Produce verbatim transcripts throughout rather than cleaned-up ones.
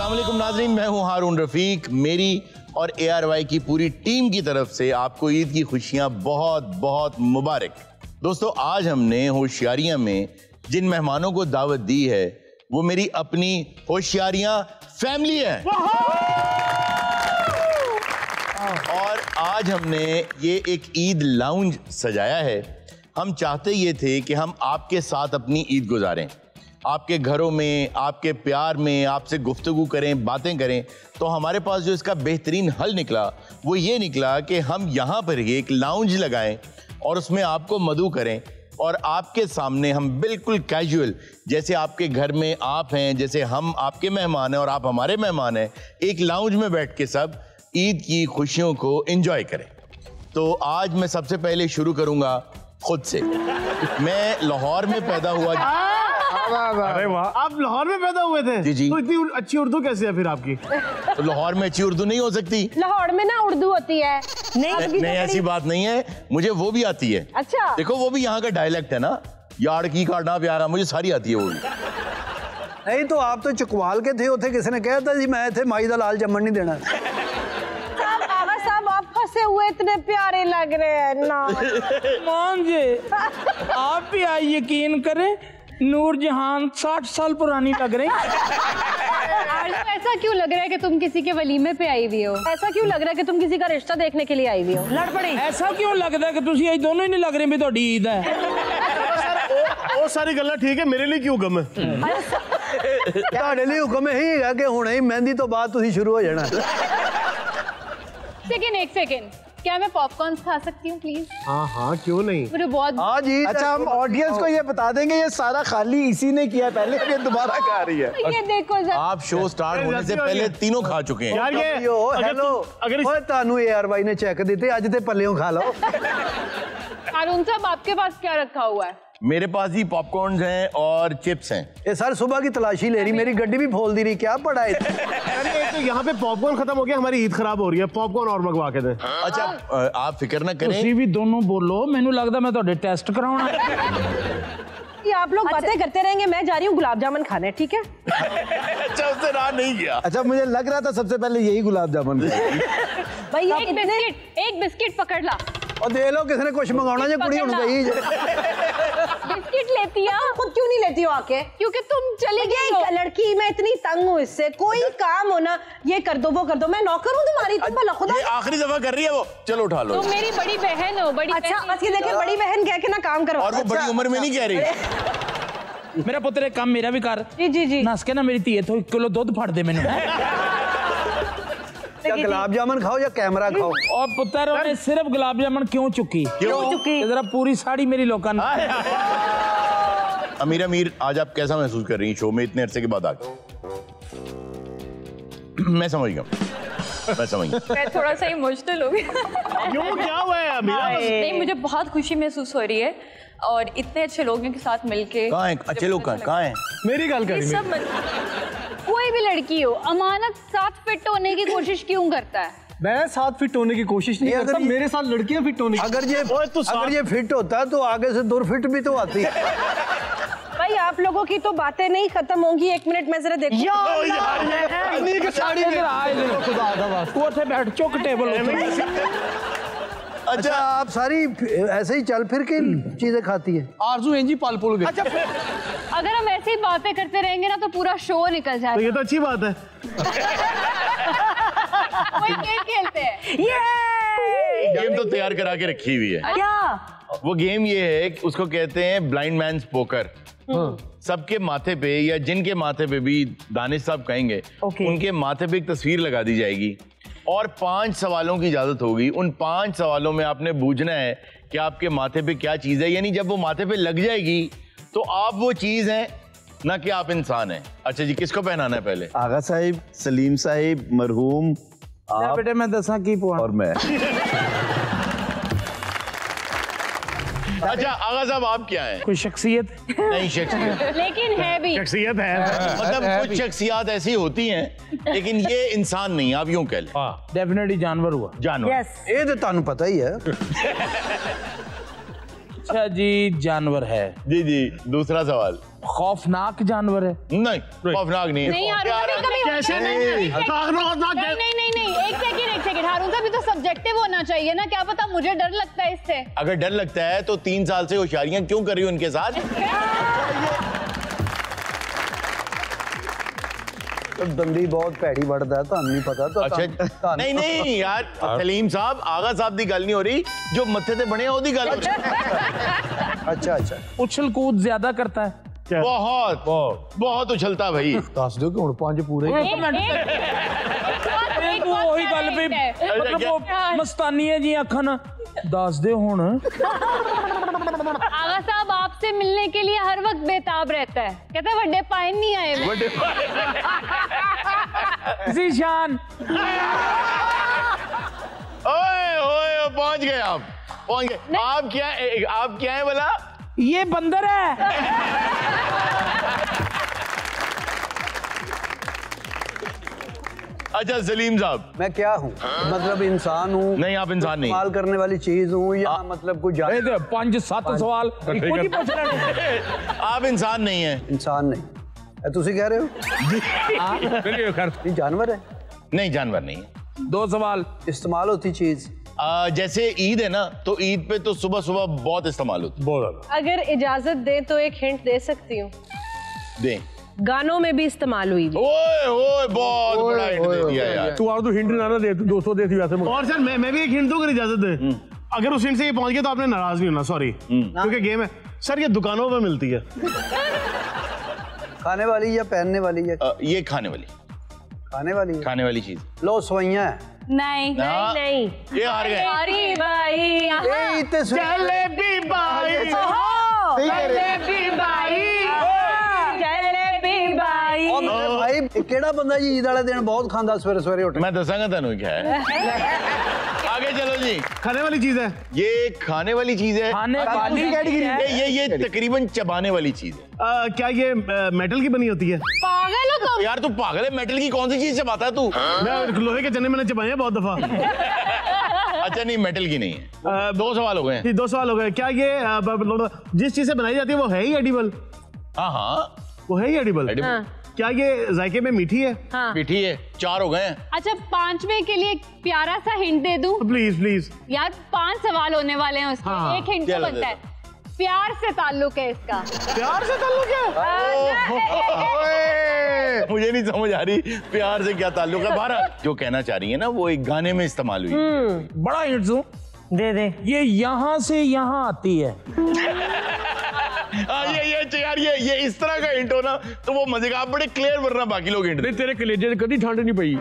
अस्सलाम वालेकुम नाज़रीन, मैं हूं हारून रफीक। मेरी और ए आर वाई की पूरी टीम की तरफ से आपको ईद की खुशियां बहुत बहुत मुबारक। दोस्तों, आज हमने होशियारियां में जिन मेहमानों को दावत दी है वो मेरी अपनी होशियारियां फैमिली है। और आज हमने ये एक ईद लाउंज सजाया है। हम चाहते ये थे कि हम आपके साथ अपनी ईद गुजारें, आपके घरों में, आपके प्यार में, आपसे गुफ्तगू करें, बातें करें। तो हमारे पास जो इसका बेहतरीन हल निकला वो ये निकला कि हम यहाँ पर ही एक लाउंज लगाएं और उसमें आपको मदऊ करें और आपके सामने हम बिल्कुल कैजुअल, जैसे आपके घर में आप हैं, जैसे हम आपके मेहमान हैं और आप हमारे मेहमान हैं, एक लाउंज में बैठ के सब ईद की खुशियों को एंजॉय करें। तो आज मैं सबसे पहले शुरू करूंगा खुद से। मैं लाहौर में पैदा हुआ। अरे वाह, आप लाहौर में पैदा हुए थे? जी जी। तो इतनी अच्छी उर्दू कैसे है फिर आपकी? तो लाहौर में अच्छी उर्दू नहीं हो सकती? लाहौर में ना उर्दू होती है। नहीं नहीं, ऐसी बात नहीं है, मुझे वो भी आती है। अच्छा, देखो वो भी यहाँ का डायलेक्ट है ना, यार की काटना प्यारा, मुझे सारी आती है वो भी। नहीं तो आप तो चकवाल के थे, उथे किसी ने कहा था जी मैं थे माई दा लाल जमन नहीं देना। साहब आप फंसे हुए इतने प्यारे लग रहे हैं ना। मान जी, आप भी आई यकीन करें, नूर जहान साठ साल पुरानी लग रही। ऐसा क्यों लग रहा है कि तुम किसी के वलीमे पे आई हुई हो? ऐसा क्यों लग रहा है कि तुम किसी का रिश्ता देखने के लिए आई हुई हो? लड़ पड़ी। ऐसा क्यों लगता है कि तुसी ये दोनों ही नहीं लग रहे भी ਤੁਹਾਡੀ ईद है? वो सारी गल्ला ठीक है, मेरे लिए क्यों हुक्म है? ਤੁਹਾਡੇ ਲਈ ਹੁਕਮ ਇਹੀ ਹੈਗਾ ਕਿ ਹੁਣੇ ਹੀ ਮਹਿੰਦੀ ਤੋਂ ਬਾਅਦ ਤੁਸੀਂ ਸ਼ੁਰੂ ਹੋ ਜਾਣਾ। सेकेंड, एक सेकेंड, क्या मैं पॉपकॉर्न खा सकती हूँ प्लीज? हाँ हाँ, क्यों नहीं। मुझे बहुत। हाँ जी। अच्छा, हम ऑडियंस को ये बता देंगे ये सारा खाली इसी ने किया पहले, ये दोबारा खा रही है। ये देखो जरा। आप शो स्टार्ट होने से पहले तीनों खा चुके हैं। यार ये हेलो, अगर ओए तानू ए आर वाई ने चेक दिते, आज ते पल्लियों खा लो। हारून साहब, आपके पास क्या रखा हुआ है? मेरे पास ही पॉपकॉर्न हैं और चिप्स हैं। ये सर सुबह की तलाशी ले रही, मेरी गड्डी भी फोल दी रही, क्या पड़ा है? अरे तो यहाँ पे पॉपकॉर्न खत्म हो गया, हमारी ईद खराब हो रही है, पॉपकॉर्न और मंगवा के दें। अच्छा, आप फिक्र ना करें। तुसी भी दोनों बोलो, मैनू लगदा मैं ਤੁਹਾਡੇ टेस्ट कराउणा। ये आप लोग बातें करते रहेंगे, मैं जा रही हूँ गुलाब जामुन खाने, ठीक है? अच्छा, उससे रहा नहीं गया। अच्छा, मुझे लग रहा था सबसे पहले यही गुलाब जामुन। भाई एक बिस्किट, एक बिस्किट पकड़ ला। और दे लो, किसी ने कुछ मंगाना जो कुड़ी उड़ गई। बिस्किट लेती है खुद क्यों नहीं लेती हो आके? क्योंकि तुम चली गई हो। लड़की मैं इतनी तंग हूँ इससे, कोई काम हो ना ये कर दो वो कर दो, मैं नौकर हूँ तुम्हारी, तुम भला खुदा। ये आखिरी दफा कर रही है वो, चलो उठा लो। तुम मेरी बड़ी बहन हो। बड़ी अच्छा, बस ये देखे बड़ी बहन कह के ना काम करो। और वो बड़ी उम्र में नहीं कह रही। मेरा पुत्र एक काम मेरा भी कर। जी जी जी। नस के ना मेरी धीए तो एक किलो दूध फड़ दे मैनू। या गुलाब जामुन खाओ या कैमरा खाओ। और पुत्र ने सिर्फ गुलाब जामुन क्यों चुकी? क्यों चुकी? जरा पूरी साड़ी मेरी लोकां ने। अमीर अमीर, आज आप कैसा महसूस कर रही हैं शो में इतने अरसे के बाद आके? मैं समझ गया, मैं समझ गया। मैं थोड़ा सा इमोशनल हो गया। क्यों, क्या हुआ है अमीरा? नहीं, मुझे बहुत खुशी महसूस हो रही है और इतने अच्छे लोगों के साथ मिलके। कहाँ हैं अच्छे लोग? कहाँ कहाँ हैं? मेरी गल करी। सब कोई भी लड़की हो, अमानत साथ फिट होने की कोशिश क्यों करता है? मैं साथ फिट होने की कोशिश नहीं करता, मेरे साथ लड़कियां फिट होने की। अगर ये अगर ये फिट होता है तो आगे से दूर फिट भी तो आती है। भाई आप लोगों की तो बातें नहीं खत्म होंगी, एक मिनट में जरा देखो। उठे बैठ, चुक टेबल। अच्छा, आप सारी ऐसे ही चल फिर के चीजें खाती है? आरजू इंजी पाल पुल गई। अच्छा, अगर हम ऐसे ही बातें करते रहेंगे ना तो पूरा शो निकल जाएगा। तो ये तो अच्छी बात है। कोई गेम खेलते हैं। ये गेम तो तैयार करा के रखी हुई है। क्या? वो गेम ये है कि उसको कहते हैं ब्लाइंड मैन्स पोकर। सबके माथे पे या जिनके माथे पे भी दानिश साहब कहेंगे, उनके माथे पे एक तस्वीर लगा दी जाएगी और पांच सवालों की इजाजत होगी। उन पांच सवालों में आपने बूझना है कि आपके माथे पे क्या चीज है, यानी जब वो माथे पे लग जाएगी तो आप वो चीज हैं, ना कि आप इंसान हैं। अच्छा जी, किसको पहनाना है पहले? आगा साहिब, सलीम साहिब, मरहूम, आप बेटे मैं दसा की पुआ और मैं। अच्छा आगा साहब, आप क्या हैं? कोई शख्सियत? नहीं शख्सियत, लेकिन है भी। शख्सियत है, मतलब कुछ शख्सियत ऐसी होती हैं लेकिन ये इंसान नहीं, आप यूं कह लें। डेफिनेटली जानवर हुआ। जानवर। यस, ये तो तानू पता ही है। अच्छा जी, जानवर है। जी जी, दूसरा सवाल। खौफनाक जानवर है? नहीं, खौफनाक नहीं है। नहीं हारून प्यारा- साहब कभी कैसे नहीं? नहीं खौफनाक नहीं नहीं नहीं एक सेकंड एक सेकंड हारून साहब, ये तो सब्जेक्टिव होना चाहिए ना, क्या पता मुझे डर लगता है इससे। अगर डर लगता है तो तीन साल से होशियारियां क्यों कर रही हो उनके साथ? तो दंदी बहुत भैड़ी बढ़ता है, ਤੁਹਾਨੂੰ नहीं पता तो अच्छा, ਤੁਹਾਨੂੰ- नहीं नहीं यार सलीम साहब, आगा साहब दी गल नहीं हो रही, जो मत्थे ते बने ओदी गल हो रही। अच्छा अच्छा उछल कूद ज्यादा करता है? बहुत बहुत उछलता भाई। दस दो कि हुण पांच पूरे एक मिनट, एक वो बात वही क्या गल भी है? मतलब वो मस्तानी है जी अखा ना दस दे हुण। आगा साहब आपसे मिलने के लिए हर वक्त बेताब रहता है, कहता है बड़े पाइन नहीं आए मैं। जीशान ओए ओए पहुंच गए आप, पहुंच गए आप। क्या आप क्या है बोला? ये बंदर है। अच्छा सलीम साहब, मैं क्या हूँ? मतलब इंसान हूँ? नहीं आप इंसान नहीं। इस्तेमाल करने वाली चीज हूँ या मतलब कुछ ए जानवर? दे पांच सात सवाल कोई नहीं पूछ रहा। आप इंसान नहीं है। इंसान नहीं ए, तुसी कह रहे हो? नहीं जानवर है। नहीं जानवर नहीं है। दो सवाल। इस्तेमाल होती चीज? आ, जैसे ईद है ना, तो ईद पे तो सुबह सुबह बहुत इस्तेमाल होती बहुत अगर इजाजत दे तो एक हिंट दे सकती हूँ, दे। गानों में भी इस्तेमाल हुई भी। ओए ओए बहुत बड़ा हिंट दे दिया यार। तू और तो हिंट ना ना दे, तू दो सौ देती वैसे। और सर मैं मैं भी एक हिंट दूं अगर इजाजत दे। अगर उस हिंट से ये पहुंच गया तो आपने नाराज नहीं होना, सॉरी, क्योंकि गेम है। सर ये दुकानों में मिलती है। खाने वाली या पहनने वाली या आ, ये खाने वाली खाने वाली है? खाने वाली चीज। लो सवैया है। नहीं हाँ, नहीं ये हार गए। सॉरी भाई। ए, इतने सु- जलेबी बाई, जलेबी बाई, जलेबी बाई। ओ मेरे भाई ये केड़ा बंदा जी ईद वाले दिन बहुत खांदा सवेरे सवेरे उठ मैं दसांगा तेन क्या है। आगे चलो जी। खाने वाली चीज है। ये खाने वाली चीज है। खाने वाली ये ये ये तकरीबन चबाने वाली चीज है। आ, क्या ये आ, मेटल की बनी होती है? पागल हो तुम। यार तू पागल है, मेटल की कौन सी चीज चबाता है तू? मैं लोहे के चने मैंने चबाए हैं बहुत दफा। अच्छा नहीं, मेटल की नहीं है। आ, दो सवाल हो गए हैं। ये दो सवाल हो गए। क्या ये आ, ब- ब- जिस चीज से बनाई जाती है वो है ही एडिबल? हाँ हाँ वो है ही एडिबल? edible। क्या ये जायके में मीठी है? हाँ। मीठी है। चार हो गए हैं। अच्छा पांचवे के लिए एक प्यारा सा हिंट दे दूं प्लीज प्लीज। यार, पांच सवाल होने वाले हैं उसके। हाँ, एक हिंट तो चलो, बनता है, प्यार से ताल्लुक है इसका। प्यार से ताल्लुक है? ओए, मुझे नहीं समझ आ रही प्यार से क्या ताल्लुक है। बहरहाल जो कहना चाह रही है ना, वो एक गाने में इस्तेमाल हुई। बड़ा हिंट दूं? दे दे। ये यहाँ से यहाँ आती है। हाँ ये ये यार ये ये इस तरह का हिंट हो ना तो वो मजे का। आप बड़े क्लियर, वरना बाकी लोग हिंट नहीं तेरे कलेजे कभी ठंड नहीं पई।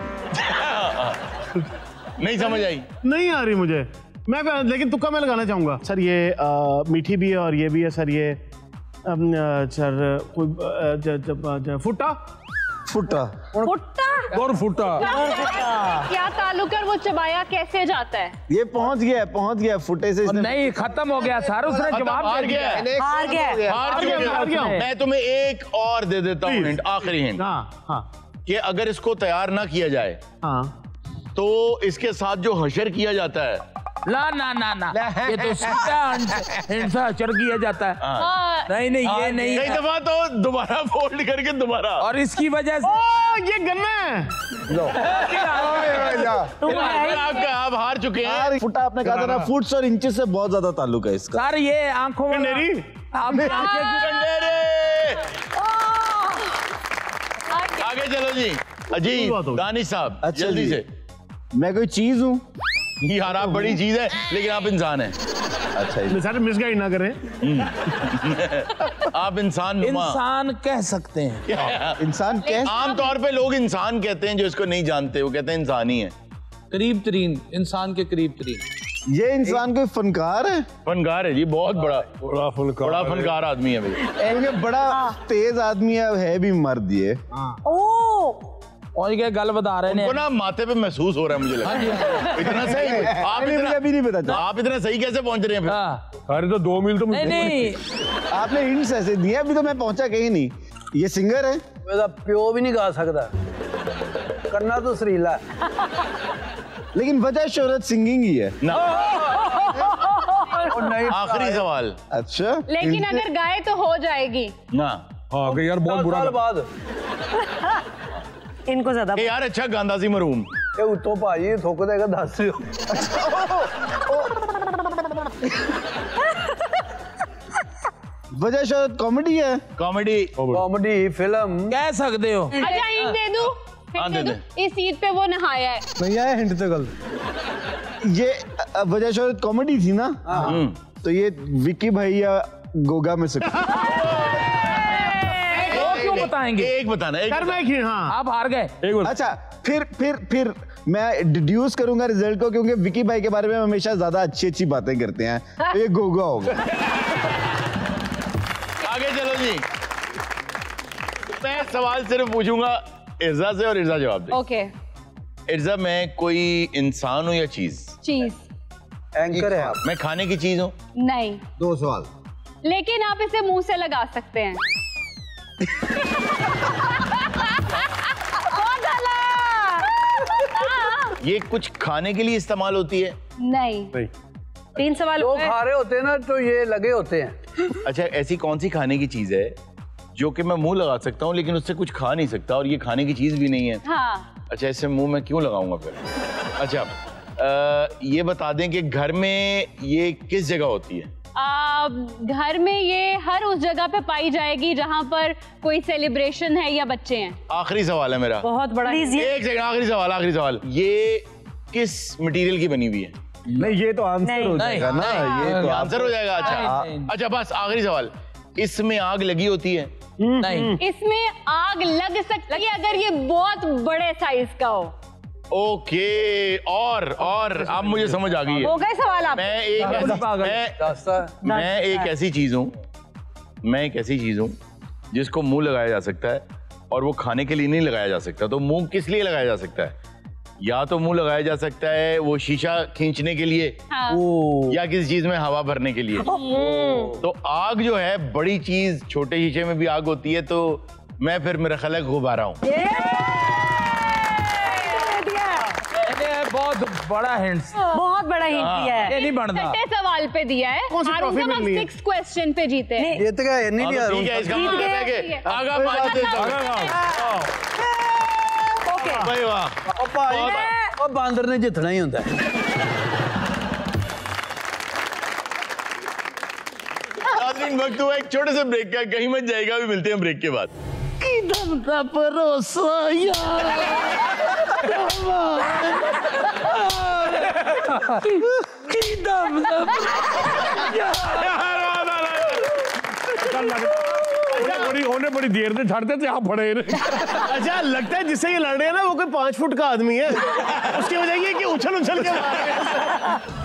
नहीं समझ आई। नहीं आ रही मुझे। मैं लेकिन तुक्का मैं लगाना चाहूंगा सर। ये आ, मीठी भी है और ये भी है सर। ये अम, आ, सर कोई आ, ज, ज, ज, फुट्टा फुट्टा फुट्टा और फुट्टा क्या ताल्लुक है और वो चबाया कैसे जाता है? ये पहुंच गया है, पहुंच गया फुट्टे से इसने। नहीं खत्म हो गया सर, उसने खत्म, जवाब हार दे गया दिया। है। हार गया। हार हार चुके गया, हार गया हो। हूं। मैं तुम्हें एक और दे देता हूँ Please. हिंट, आखिरी हिंट, हाँ हाँ कि अगर इसको तैयार ना किया जाए हाँ। तो इसके साथ जो हशर किया जाता है। ना ना ना ना ये तो सीधा हिंट से हशर किया जाता है। हाँ, नहीं नहीं ये नहीं कई है। दफा तो दोबारा फोल्ड करके दोबारा। और इसकी वजह से ओ ये गन्ना है। आपका आप हार चुके हैं। यार फुट्टा आपने कहा था ना, फुट्स और इंचेस से बहुत ज्यादा ताल्लुक है इसका। सर ये आंखों में मेरी आपकी आंखें की- कंडेरे। आगे चलो जी। अजी बात होगी। दानिश साहब अच्छा जल्दी जी। से। मैं कोई चीज हूँ? यार आप बड़ी चीज है लेकिन आप इंसान हैं। अच्छा ये- सर मिसगाइड ना करें। आप इंसान नुमा। इंसान कह सकते हैं। इंसान कैसे? आमतौर पे लोग इंसान कहते हैं, जो इसको नहीं जानते वो कहते हैं इंसान ही है। करीब तरीन इंसान के करीब तरीन। ये इंसान कोई फनकार है? फनकार है जी, बहुत बड़ा बड़ा फुलका बड़ा फनकार आदमी है भाई। ये बड़ा तेज आदमी है, है भी मर्द ये। ओ और ये गल बता रहे उनको हैं ना माथे पे महसूस हो रहा है मुझे लगता है। इतना सही आप नहीं, मुझे अभी नहीं पता इतना था। आप इतना सही कैसे पहुंच रहे हैं फिर? हाँ। अरे तो दो मील तो नहीं नहीं आपने हिंट्स ऐसे दिए, अभी तो मैं पहुंचा कहीं नहीं। ये सिंगर है? मेरा प्यो भी नहीं गा सकता, करना तो सरीला है। लेकिन वजह शोहरत सिंगिंग ही है। ना और नहीं आखिरी सवाल। अच्छा लेकिन अगर गाए तो हो जाएगी। ना हाँ कि यार बहुत बुरा साल बाद इनको ज्यादा ए यार अच्छा गांधा सी मरूम ये उतो भाजी थोक देगा दस वजह शायद कॉमेडी है। कॉमेडी कॉमेडी फिल्म कह सकते हो। अच्छा हिंट दे दूं? हाँ, हिंट दे दूं? इस ईद पे वो नहाया है। नहीं आया हिंट तो गल ये अ, वजह शायद कॉमेडी थी ना। तो ये विक्की भाई या गोगा में से वो क्यों बताएंगे? एक बताना एक कर मैं बताना। की हाँ आप हार गए। एक बार अच्छा फिर फिर फिर मैं डिड्यूस करूंगा रिजल्ट को क्योंकि विक्की भाई के बारे में हमेशा ज्यादा अच्छी अच्छी बातें करते हैं तो ये गोगा होगा। आगे चलो जी। मैं सवाल सिर्फ पूछूंगा इर्जा से और इर्जा जवाब दे। ओके। इर्जा मैं कोई इंसान हूँ या चीज? चीज। एंकर है आप। मैं खाने की चीज हूँ? नहीं, दो सवाल। लेकिन आप इसे मुंह से लगा सकते हैं। ये कुछ खाने के लिए इस्तेमाल होती है? नहीं। तीन सवाल जो हो गए। खा रहे होते हैं ना तो ये लगे होते हैं। अच्छा ऐसी कौन सी खाने की चीज है जो कि मैं मुंह लगा सकता हूँ लेकिन उससे कुछ खा नहीं सकता और ये खाने की चीज भी नहीं है? हाँ। अच्छा इससे मुंह में क्यों लगाऊंगा फिर? अच्छा आ, ये बता दें कि घर में ये किस जगह होती है? आ, घर में ये हर उस जगह पे पाई जाएगी जहाँ पर कोई सेलिब्रेशन है या बच्चे हैं। आखिरी सवाल है मेरा। बहुत बड़ा एक सेकंड, आखिरी सवाल आखिरी सवाल ये किस मटेरियल की बनी हुई है? नहीं ये तो आंसर हो जाएगा ना। ये तो आंसर हो जाएगा। अच्छा अच्छा बस आखिरी सवाल, इसमें आग लगी होती है? नहीं। इसमें आग लग सकती है अगर ये बहुत बड़े साइज का हो। ओके और और अब मुझे समझ आ गई है। हो गए सवाल आप। मैं एक ऐसी- मैं मैं एक ऐसी चीज हूँ मैं एक ऐसी चीज हूँ जिसको मुंह लगाया जा सकता है और वो खाने के लिए नहीं लगाया जा सकता। तो मुंह किस लिए लगाया जा सकता है? या तो मुंह लगाया जा सकता है वो शीशा खींचने के लिए, हाँ। या किसी चीज में हवा भरने के लिए। तो आग जो है बड़ी चीज, छोटे शीशे में भी आग होती है। तो मैं फिर मेरा ख्याल है गुब्बारा हूँ। बहुत बड़ा हिंट। बहुत बड़ा हिंट दिया है। ये नहीं बनता। छठे सवाल पे दिया है। कौन सी और ट्रॉफी हम मिलनी है? सिक्स क्वेश्चन पे जीते। जीत गए नहीं लिया ठीक है, इसका मतलब है कि आगा पाँच भाई वाह। ओ भाई ओ बांदर ने जितना ही होता है। नाज़रीन वक्त हुआ एक छोटे से ब्रेक का, कहीं मत जाएगा, अभी मिलते हैं ब्रेक के बाद। बड़ी बड़ी देर से छड़ते थे आप फड़े। अच्छा लगता है जिससे ये लड़ रहे हैं ना वो कोई पांच फुट का आदमी है। उसकी वजह ये कि उछल उछल के मार रहे हैं।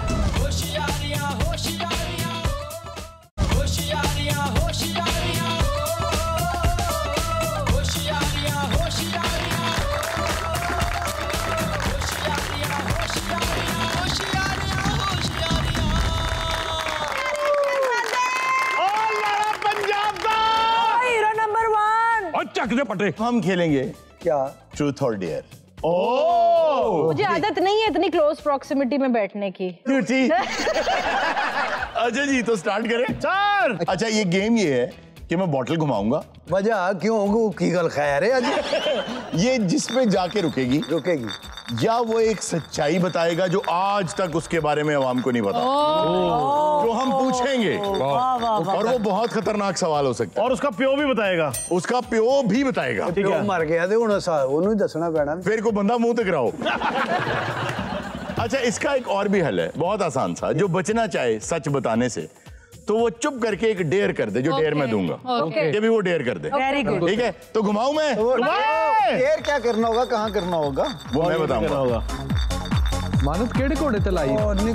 चक से पटे। हम खेलेंगे क्या? ट्रूथ और डेयर। मुझे आदत नहीं है इतनी क्लोज प्रॉक्सिमिटी में बैठने की। अच्छा जी तो स्टार्ट करें सर। अच्छा ये गेम ये है कि मैं बॉटल घुमाऊंगा। वजह क्यों की गल खैर है आज? ये जिस पे जाके रुकेगी रुकेगी या वो एक सच्चाई बताएगा जो आज तक उसके बारे में अवाम को नहीं पता, जो हम पूछेंगे और वो बहुत खतरनाक सवाल हो सकता है। और उसका प्यो भी बताएगा। उसका प्यो भी बताएगा। क्यों मर गया थे उन्हें सा उन्हें दसना पैना। फिर को बंदा मुंह तक रहो। अच्छा इसका एक और भी हल है, बहुत आसान सा। जो बचना चाहे सच बताने से तो वो चुप करके एक डेयर कर दे, जो डेयर मैं दूंगा ये भी वो डेयर कर दे। Very good. ठीक है तो घुमाऊं मैं? डेयर क्या करना होगा, कहाँ करना होगा वो मैं बताऊंगा। मानस केड़े घोड़े ते लाई?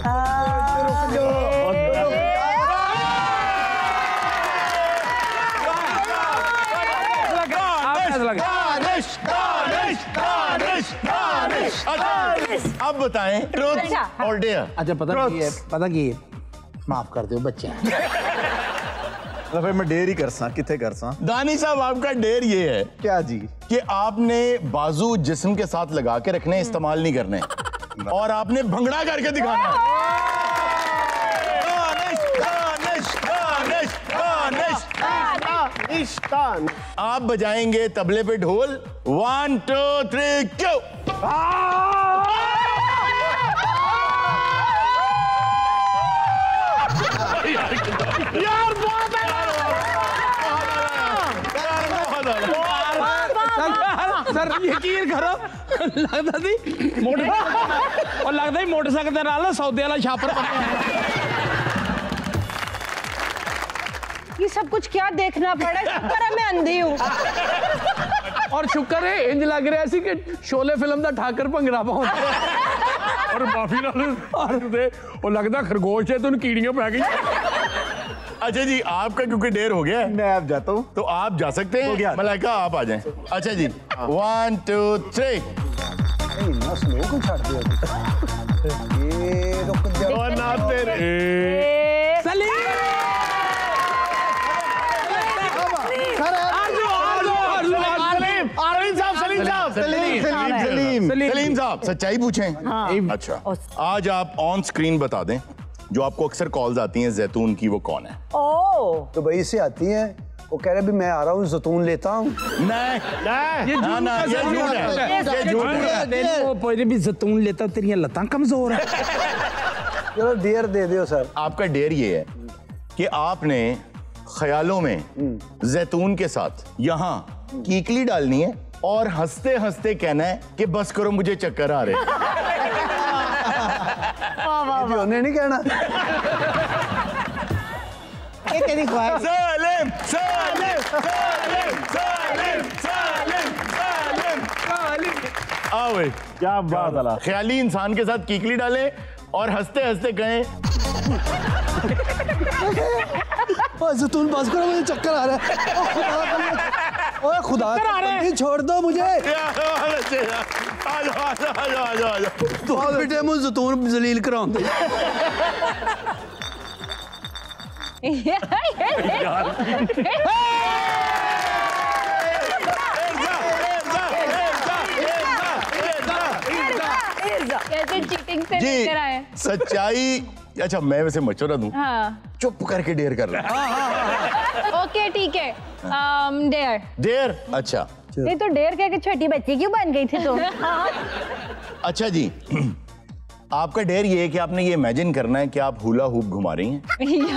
अब बताएं ट्रूथ और डेयर। अच्छा पता की है, पता की है? माफ कर दो बच्चा। तो फिर मैं डेयर ही कर सा, किथे कर सा? दानी साहब आपका डेयर ये है क्या जी कि आपने बाजू जिस्म के साथ लगा के रखने, इस्तेमाल नहीं करने, और आपने भंगड़ा करके दिखाना। रिश्ता आप बजाएंगे तबले पे ढोल। वन टू थ्री क्यों। यार बहुत सर यकीन करो लगता थी मोटर और लगता ही मोटरसाइकिल के नाल सौदे वाला छापर ये सब कुछ क्या देखना पड़ा, शुक्र है मैं अंधी हूँ। और शुक्र है इंज लग रहा सी कि शोले फिल्म का ठाकर भंगड़ा पाउंदा और माफी नाल दे वो लगता खरगोश है तो कीड़ियां पै गई। अच्छा जी आपका क्योंकि देर हो गया है मैं अब जाता हूँ। तो आप जा सकते हैं। मलाइका आप आ जाएं। अच्छा जी वन टू थ्री। इतना स्लो क्यों छाड़ दिया ये रुक जा और ना तेरे सलीम साहब सलीम साहब सलीम सलीम सलीम सलीम साहब सच्चाई पूछें। हाँ। अच्छा आज आप ऑन स्क्रीन बता दें जो आपको अक्सर कॉल्स आती हैं जैतून की, वो कौन है? ओ दुबई से आती हैं, वो कह रहे भी मैं आ रहा हूँ जैतून लेता हूँ। नहीं नहीं ना ना ये झूठ है, ये झूठ है। वो पहले भी जैतून लेता तेरी लतां कमजोर है। चलो डेयर दे दो सर। आपका डेयर ये है कि आपने ख्यालों में जैतून के साथ यहाँ कीकली डालनी है और हंसते हंसते कहना है कि बस करो मुझे चक्कर आ रहे। उन्हें नहीं कहना। ये तेरी ख्वाहिश। सलीम सलीम सलीम सलीम सलीम सलीम सलीम। आओ भाई क्या बात है। ख्याली इंसान के साथ कीकली डालें और हंसते हंसते कहें जैतून बस करो मुझे चक्कर आ रहा है। ओए खुदा की छोड़ दो मुझे। आ जाओ आ जाओ आ जाओ आ जाओ आ जाओ। तो बेटे मुझे जैतून जलील कराओ। कैसे चीटिंग से जी लेकर आए। सच्चाई। अच्छा मैं वैसे मशवरा दूं। हाँ चुप करके डेयर कर रहा। ओके ठीक है। Dare dare. अच्छा नहीं तो डेर कह के छोटी बच्ची क्यों बन गई थी तुम? अच्छा जी आपका डेयर ये है कि आपने ये इमेजिन करना है कि आप हुला हूप घुमा रही हैं।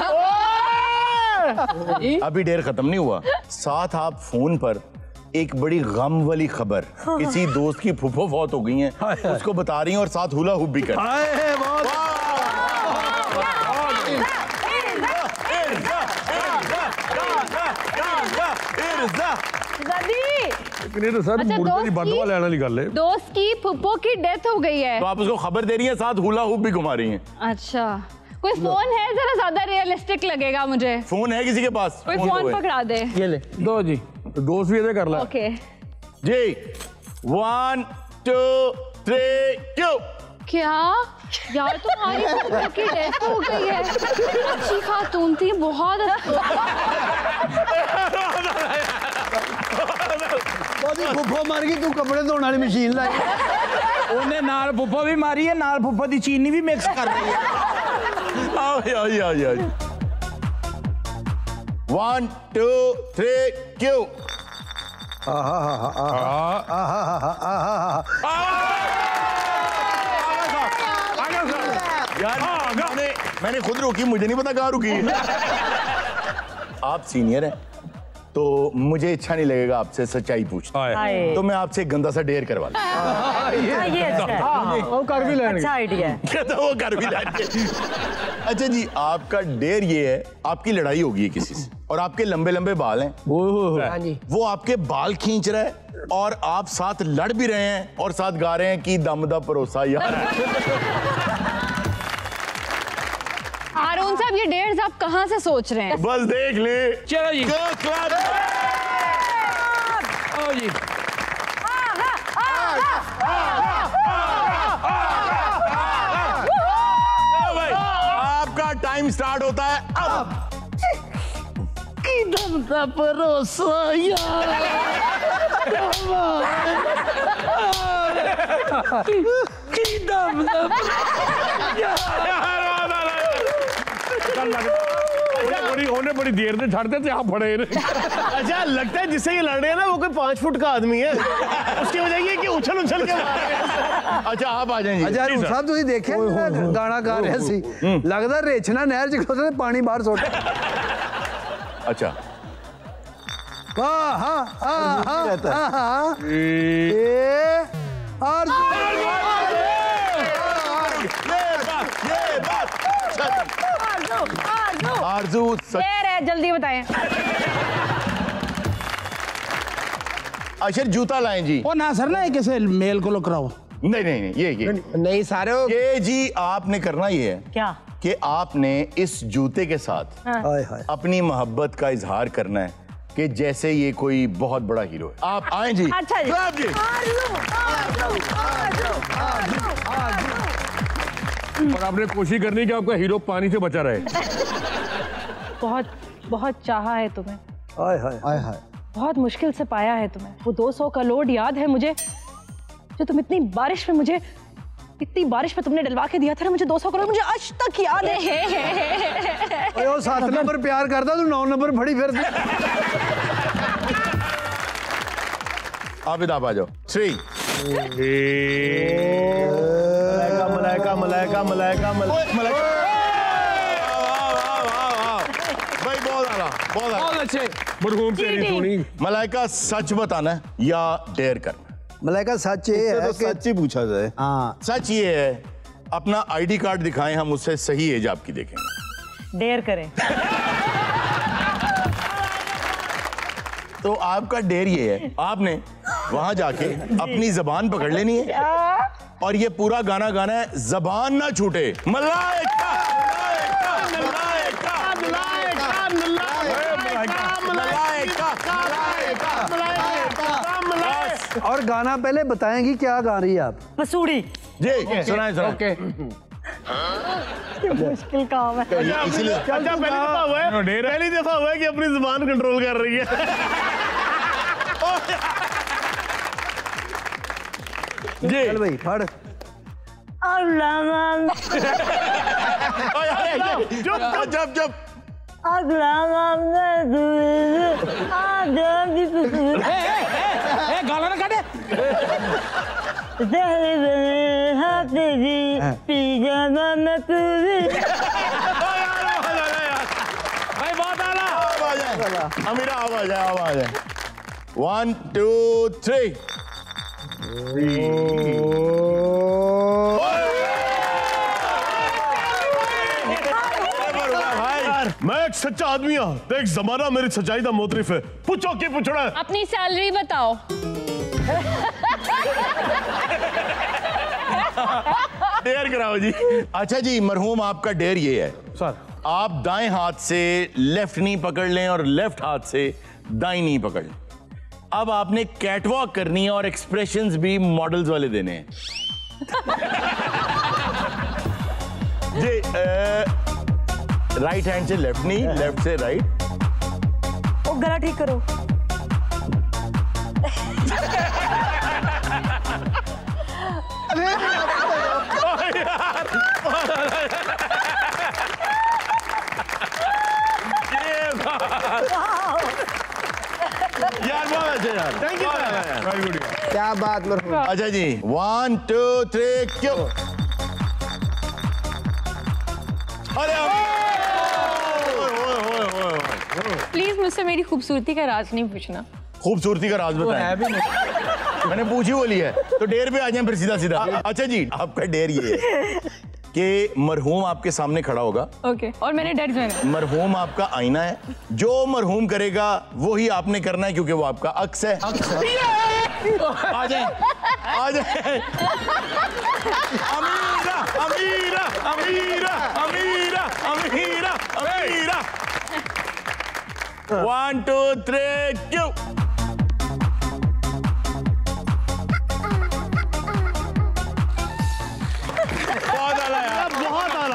अभी डेयर खत्म नहीं हुआ। साथ आप फोन पर एक बड़ी गम वाली खबर किसी दोस्त की फुफो फौत हो गई है उसको बता रही हैं और साथ हुला हूप भी कर तो सर अच्छा, मुर्दे दोस्त की बदवा की- लेने वाली गल है। दोस्त की फुप्पो की डेथ हो गई है। तो आप उसको खबर दे रही हैं साथ हुला हूप भी घुमा रही हैं। अच्छा कोई फोन है जरा ज्यादा रियलिस्टिक लगेगा मुझे। फोन है किसी के पास? कोई फोन फोन दो है। पकड़ा दे। ये ले दो जी। तो दोस्त भी ये कर ला। ओके जी वन टू थ्री क्यों। क्या यार तुम्हारी फुप्पो की डेथ हो गई है। अच्छी खातून थी बहुत। फुफो मार गई तू कपड़े धोने वाली मशीन लाई। उन्हें नाल फुप्पो भी मारी है नाल फुप्पो दी चीनी भी मिक्स कर रही है। आओ आओ आओ आओ। वन टू थ्री क्यों। यार मैंने मैंने खुद रोकी, मुझे नहीं पता कहाँ रुकी। आप सीनियर हैं तो मुझे अच्छा नहीं लगेगा आपसे सच्चाई पूछना, तो मैं आपसे एक गंदा सा डेयर करवा लूं। ये वो कर भी लेंगे। अच्छा आइडिया है। तो वो कर भी लेंगे। अच्छा जी आपका डेयर ये है आपकी लड़ाई होगी है किसी से और आपके लंबे लंबे बाल हैं, वो आपके बाल खींच रहा है और आप साथ लड़ भी रहे हैं और साथ गा रहे हैं कि दम दा परोसा यार। हारून साहब ये डेट्स आप कहाँ से सोच रहे हैं? बस देख ले। चलो जी आओ जी। भाई आपका टाइम स्टार्ट होता है अब। दम दा परोसा यार। की दम दा बड़ी उन्हें बड़ी देर से छाड़ते थे, आप फड़े। अच्छा लगता है जिससे ये लड़ रहे हैं ना वो कोई पांच फुट का आदमी है, उसकी वजह ये कि उछल उछल के मार रहे हैं। अच्छा आप आ जाएंगे। अच्छा रूप साहब तुझे देखे गाना गा रहे सी, लगदा रेछना नहर च खड़ोते पानी बाहर सुट। अच्छा हाँ हाँ हाँ हाँ हाँ ए और आरजू देर है, जल्दी बताएं। अशर जूता लाएं जी। ओ ना सर ना ये कैसे मेल को लो कराओ। नहीं नहीं नहीं ये ये नहीं सारे ये जी आपने करना ये है क्या कि आपने इस जूते के साथ हाय हाय अपनी मोहब्बत का इजहार करना है कि जैसे ये कोई बहुत बड़ा हीरो है। आप आए जी। अच्छा जी। क्लैप जी। और आपने कोशिश करनी कि आपका हीरो पानी से बचा रहे। बहुत बहुत चाहा है तुम्हें, हाय हाय हाय हाय बहुत मुश्किल से पाया है तुम्हें। वो दो सौ का लोड याद है मुझे, जो तुम इतनी बारिश में मुझे इतनी बारिश में तुमने डलवा के दिया था ना मुझे दो सौ करोड़, मुझे आज तक याद है। ओए ओ सात नंबर प्यार करता तू नौ नंबर फड़ी फिर आप इधर आ जाओ। थ्री मलाइका मलाइका मलाइका मलाइका भाई बहुत आला बहुत आला। बहुत अच्छे। मरहूम तेरी सोनी। मलाइका सच बताना है या डेयर करना? मलाइका सच ये है तो कि सच ही पूछा जाए। हाँ सच ये है अपना आईडी कार्ड दिखाएं, हम उससे सही एज आपकी देखेंगे। देर करें। तो आपका डेर ये है, आपने वहां जाके अपनी जबान पकड़ लेनी है और ये पूरा गाना गाना है, जबान ना छूटे। मलाइका मलाइका मलाइका मलाइका मलाइका मलाइका मलाइका। और गाना पहले बताएंगी क्या गा रही है आप? पसूड़ी। जी सुनाए सुनाए। ओके मुश्किल काम है। इसीलिए अच्छा पहली दफा हुआ है, पहली दफा हुआ है कि अपनी जुबान कंट्रोल कर रही है। जी चल भाई फड़। जब जब जब ए गाना ना काटे। भाई बहुत आला। आवाज है अमीरा, आवाज है आवाज है। One two three. मैं एक सच्चा आदमी हूं, देख जमाना मेरी सच्चाई दा मोतरिफ है। पूछो की पूछना है? अपनी सैलरी बताओ। डेयर कराओ जी। अच्छा जी मरहूम आपका डेयर ये है सर, आप दाएं हाथ से लेफ्ट नी पकड़ लें और लेफ्ट हाथ से दाईं नी पकड़ लें। अब आपने कैटवॉक करनी है और एक्सप्रेशंस भी मॉडल्स वाले देने हैं। जी राइट हैंड से लेफ्ट नी, लेफ्ट से राइट। ओ गला ठीक करो। यार बहुत अच्छे यार, थैंक यू वेरी गुड। क्या बात मरहूम। अच्छा जी वन टू थ्री क्यों। अरे प्लीज मुझसे मेरी खूबसूरती का राज नहीं पूछना। खूबसूरती का राज बताएं। मैंने पूछी बोली है तो डेर पे आ जाए फिर सीधा सीधा। अच्छा जी आपका डेर ये है कि मरहूम आपके सामने खड़ा होगा। ओके और मैंने डर जाना। मरहूम आपका आईना है, जो मरहूम करेगा वो ही आपने करना है क्योंकि वो आपका अक्स है। आ जाए आ जाए। Amira Amira Amira Amira Amira Amira. One two three क्यों। बहुत आला यार, बहुत आला।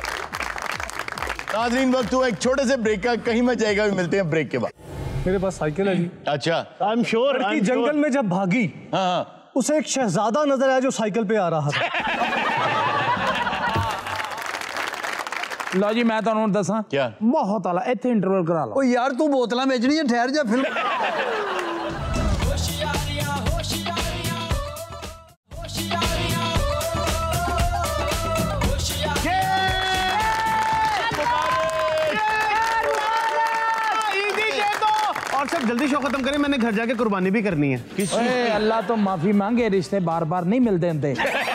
नाज़रीन वक्त हुआ एक छोटे से ब्रेक का, कहीं मत जाएगा, भी मिलते हैं ब्रेक के बाद। मेरे पास साइकिल है जी। अच्छा आई एम श्योर। लड़की जंगल में जब भागी हाँ हाँ उसे एक शहजादा नजर आया जो साइकिल पे आ रहा था। लो जी मैं तुहानू दसां क्या बहुत आला इत्थे इंटरवल करा लो। ओ यार तू बोतलां बेचनी है, ठहर जा फिल्म। और सब जल्दी शो खत्म करें, मैंने घर जाके कुर्बानी भी करनी है। किस ओए अल्लाह तो माफी मांगे, रिश्ते बार बार नहीं मिलते होते।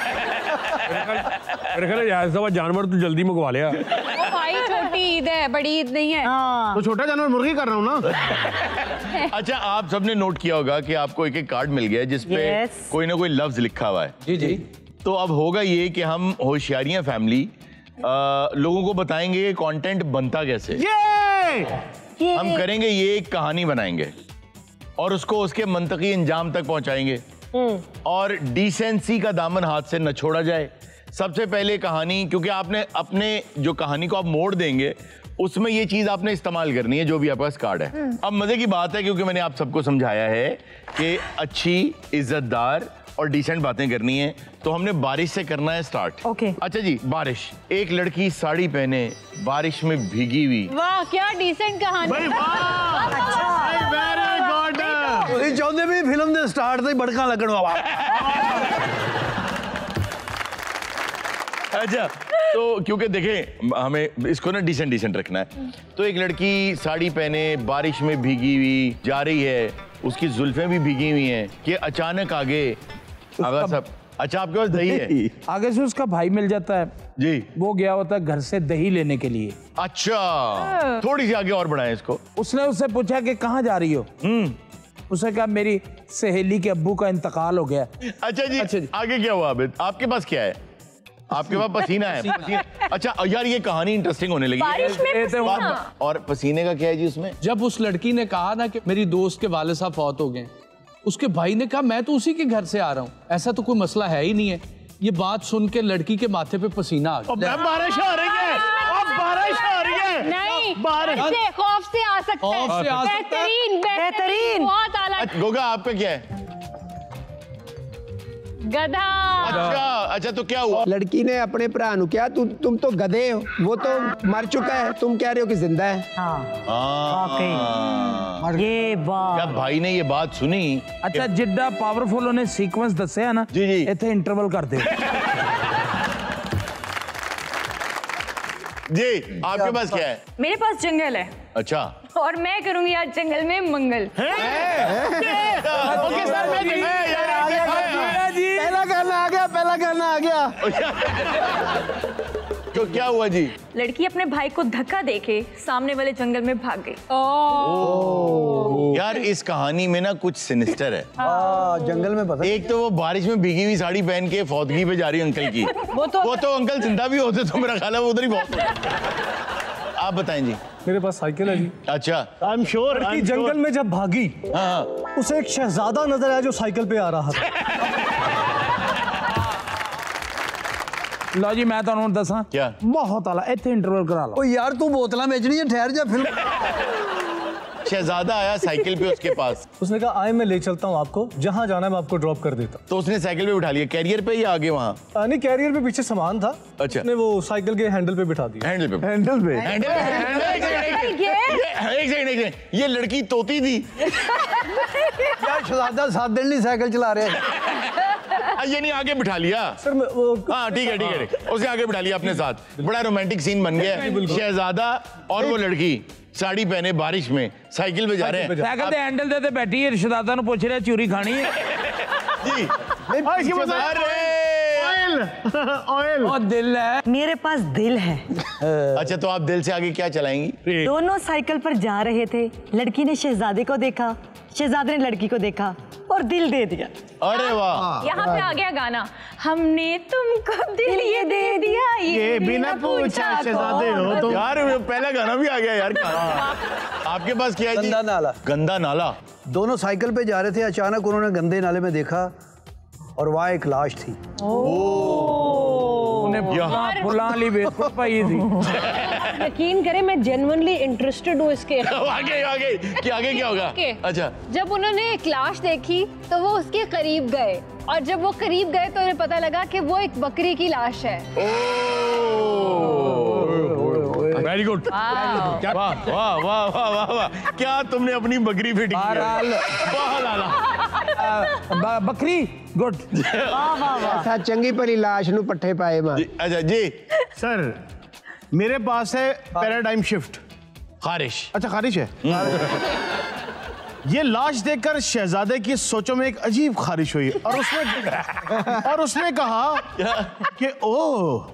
मेरे ख्याल ऐसा हुआ जानवर तू जल्दी मंगवा लिया। ओ भाई छोटी ईद है, बड़ी ईद नहीं है। तो छोटा जानवर मुर्गी कर रहा हूँ ना। अच्छा, आप सबने नोट किया होगा कि आपको एक एक कार्ड मिल गया है जिसपे Yes. कोई ना कोई लफ्ज लिखा हुआ है। जी जी। तो अब होगा ये कि हम होशियारियां फैमिली लोगों को बताएंगे ये कंटेंट बनता कैसे। ये हम करेंगे ये एक कहानी बनाएंगे और उसको उसके मंतकी अंजाम तक पहुंचाएंगे और डिसेंसी का दामन हाथ से न छोड़ा जाए। सबसे पहले कहानी, क्योंकि आपने अपने जो कहानी को आप मोड़ देंगे उसमें ये चीज आपने इस्तेमाल करनी है जो भी आपके पास कार्ड है। अब मजे की बात है, क्योंकि मैंने आप सबको समझाया है कि अच्छी इज्जतदार और डिसेंट बातें करनी है, तो हमने बारिश से करना है स्टार्ट। ओके। अच्छा जी, बारिश। एक लड़की साड़ी पहने बारिश में भीगी हुई। वाह क्या डिसेंट कहानी। Very good. ਤੁਸੀਂ ਚਾਹੁੰਦੇ ਵੀ ਫਿਲਮ ਦੇ ਸਟਾਰਟ ਤੇ ਹੀ ਬੜਕਾਂ ਲੱਗਣ ਵਾਲਾ। अच्छा, तो क्योंकि देखें हमें इसको ना डिसेंट डिसेंट रखना है, तो एक लड़की साड़ी पहने बारिश में भीगी हुई जा रही है, उसकी जुल्फें भी भीगी हुई हैं कि अचानक आगे आगा सब। अच्छा, आपके पास दही है? आगे से उसका भाई मिल जाता है जी। वो गया होता है घर से दही लेने के लिए। अच्छा, थोड़ी सी आगे और बढ़ाएं इसको। उसने उससे पूछा कि कहाँ जा रही हो। हम्म। उसने कहा मेरी सहेली के अब्बू का इंतकाल हो गया। अच्छा जी, अच्छा जी। आगे क्या हुआ आबिद? आपके पास क्या है? आपके पास पसीना है। पसीना। अच्छा यार, ये कहानी इंटरेस्टिंग होने लगी। बारिश में ये तो पसीना। और पसीने का क्या है जी उसमें? जब उस लड़की ने कहा ना कि मेरी दोस्त के वाले साहब फौत हो गए, उसके भाई ने कहा मैं तो उसी के घर से आ रहा हूँ, ऐसा तो कोई मसला है ही नहीं है। ये बात सुन के लड़की के माथे पे पसीना आ गया। बारिश आ रही है, अब बारिश आ रही है। नहीं, बारिश से खौफ से आ सकता है। खौफ से आ सकता है। बेहतरीन बेहतरीन। बेहतरीन बहुत आला। अच्छा, गोगा आपका क्या है? गधा। अच्छा अच्छा, तो क्या हुआ? लड़की ने अपने भरा नु क्या तु, तुम तो गधे हो, वो तो मर चुका है, तुम कह रहे हो कि जिंदा है। हाँ, हाँ। ये बात। क्या भाई ने ये बात सुनी? अच्छा, जिड्डा पावरफुल उन्हें सीक्वेंस दसे है ना जी जी। इत्थे इंटरवल कर दे। जी, आपके पास क्या है? मेरे पास जंगल है अच्छा, और मैं करूंगी आज जंगल में मंगल। ओके सर, मैं पहला गाना आ गया, पहला गाना आ गया। तो क्या हुआ जी? लड़की अपने भाई को धक्का देके सामने वाले जंगल में भाग गई। यार इस कहानी में ना कुछ सिनिस्टर है। हाँ, जंगल में पता। एक तो वो बारिश में भीगी हुई साड़ी पहन के फौतगी पे जा रही है अंकल की। वो तो वो तो अंकल जिंदा भी होते तो मेरा ख्याल है वो उधर ही बहुत। आप बताएं जी। मेरे पास साइकिल है जी। अच्छा, आई एम श्योर। जंगल में जब भागी, हाँ, उसे एक शहजादा नजर आया जो साइकिल पे आ रहा था। लो जी मैं तुहानू दसां क्या बहुत आला इत्थे इंटरवल करा लो। ओ यार तू बोतलां बेचनी है, ठहर जा फिल्म। शहजादा आया साइकिल पे उसके पास, उसने कहा आए मैं ले चलता हूँ आपको, जहाँ जाना है मैं आपको ड्रॉप कर देता तो उसने साइकिल पे बिठा लिया। कैरियर पे या आगे वहाँ? हूँ। नहीं, कैरियर पे पीछे सामान था। अच्छा। उसने वो साइकिल के हैंडल पे बिठा दिया। हैंडल पे। हैंडल पे हैंडल पे, हैंडल पे, एक सेकंड, ये एक सेकंड, एक सेकंड, ये लड़की तोती थी। यार शहजादा सात दिन नहीं साइकिल चला रहे हैं। हाँ, ये नहीं आगे बिठा लिया। सर मैं वो हाँ ठीक है, ठीक है, ठीक है। उसे आगे बिठा लिया अपने साथ। बड़ा रोमांटिक सीन बन गया। शहजादा और वो लड़की साड़ी पहने बारिश में साइकिल पे जा रहे हैं। साइकिल दे हैंडल दे ते बैठी है, रिश्तेदार नु पूछ रहा चूरी खानी है जी। Oil oil. और दिल है। मेरे पास दिल है। अच्छा, तो आप दिल से आगे क्या चलाएंगी? दोनों साइकिल पर जा रहे थे, लड़की ने शहजादे को देखा, शहजादे ने लड़की को देखा और दिल दे दिया। अरे वाह, यहाँ पे आ गया गाना, हमने तुमको दिल ये दे दिया, ये बिना पूछा शहजादे हो तो। यार पहला गाना भी आ गया यार। आपके पास क्या है जी? गंदा नाला। गंदा नाला। दोनों साइकिल पे जा रहे थे, अचानक उन्होंने गंदे नाले में देखा और वहाँ एक लाश थी। उन्हें फुला फुला ली बेत पाई थी। यकीन करें मैं जेन्युइनली इंटरेस्टेड हूँ इसके। आगे आगे क्या आगे क्या होगा? Okay. अच्छा, जब उन्होंने एक लाश देखी तो वो उसके करीब गए, और जब वो करीब गए तो उन्हें पता लगा कि वो एक बकरी की लाश है। वेरी गुड वाह वाह वाह वाह वाह वाह, क्या तुमने अपनी बकरी फिट की है। बहरहाल बहुत आला। ब- बकरी गुड। ऐसा चंगी भली लाश नु पट्ठे पाए मां। जी, अच्छा जी सर मेरे पास है पैराडाइम शिफ्ट। खारिश। अच्छा खारिश है। ये लाश देखकर शहजादे की सोचों में एक अजीब खारिश हुई और उसने और उसने कहा कि ओह।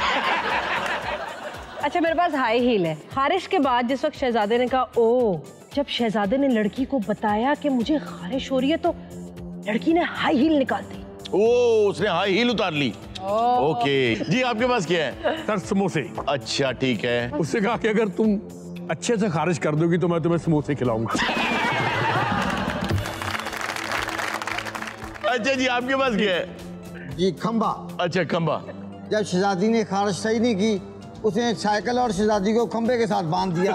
अच्छा मेरे पास हाई हील है। खारिश के बाद जिस वक्त शहजादे ने कहा ओ, जब शहजादे ने लड़की को बताया कि मुझे खारिश हो रही है तो लड़की ने हाई हील निकाल दी। ओ उसने हाई हील उतार ली। ओके जी, आपके पास क्या है? सर समोसे। अच्छा ठीक है। उससे कहा कि अगर तुम अच्छे से खारिज कर दोगी तो मैं तुम्हें समोसे खिलाऊंगा। अच्छा जी, आपके पास क्या है? जी खंबा। अच्छा खंबा। जब शहजादी ने खारिश सही नहीं की, उसने साइकिल और शहजादी को खंबे के साथ बांध दिया।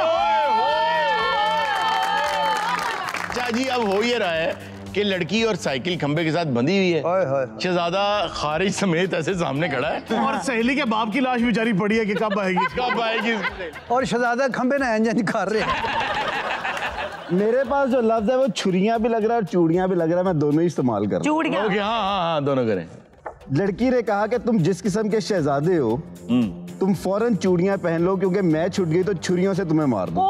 अच्छा जी, अब हो ये रहा है कि लड़की और साइकिल खंबे के साथ बंधी हुई है। शहजादा खारिज समेत ऐसे सामने खड़ा है और सहेली के बाप की लाश बेचारी पड़ी है कि कब आएगी कब आएगी। और शहजादा खंबे ना इंजन कर रहे हैं। मेरे पास जो लफ्ज है वो छुरियां भी लग रहा है और चूड़ियां भी लग रहा है, मैं दोनों ही इस्तेमाल कर रहा हूँ। ओके हाँ हाँ हाँ दोनों करें। लड़की ने कहा कि तुम जिस किस्म के शहजादे हो तुम फौरन चूड़ियां पहन लो, क्योंकि मैं छूट गई तो छुरियों से तुम्हें मार दूं।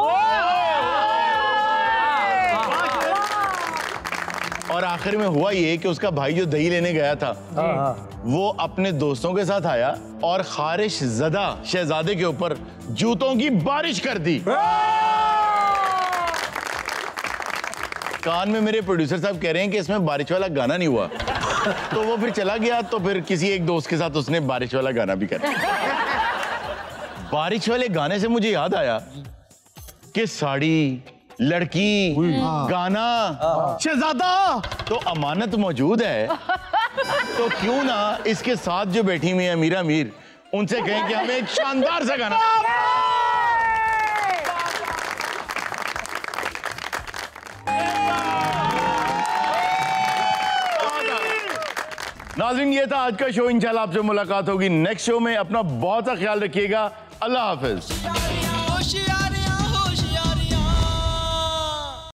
और आखिर में हुआ ये कि उसका भाई जो दही लेने गया था वो अपने दोस्तों के साथ आया और खारिश ज़दा शहजादे के ऊपर जूतों की बारिश कर दी। कान में मेरे प्रोड्यूसर साहब कह रहे हैं कि इसमें बारिश वाला गाना नहीं हुआ। तो वो फिर चला गया, तो फिर किसी एक दोस्त के साथ उसने बारिश वाला गाना भी करा। बारिश वाले गाने से मुझे याद आया कि साड़ी, लड़की, गाना, शहजादा तो अमानत मौजूद है। तो क्यों ना इसके साथ जो बैठी हुई है मीरा मीर, उनसे कहें कि हमें एक शानदार सा गाना। नाज़रीन ये था आज का शो। इंशाल्लाह आपसे मुलाकात होगी नेक्स्ट शो में। अपना बहुत सा ख्याल रखिएगा। अल्लाह हाफिज।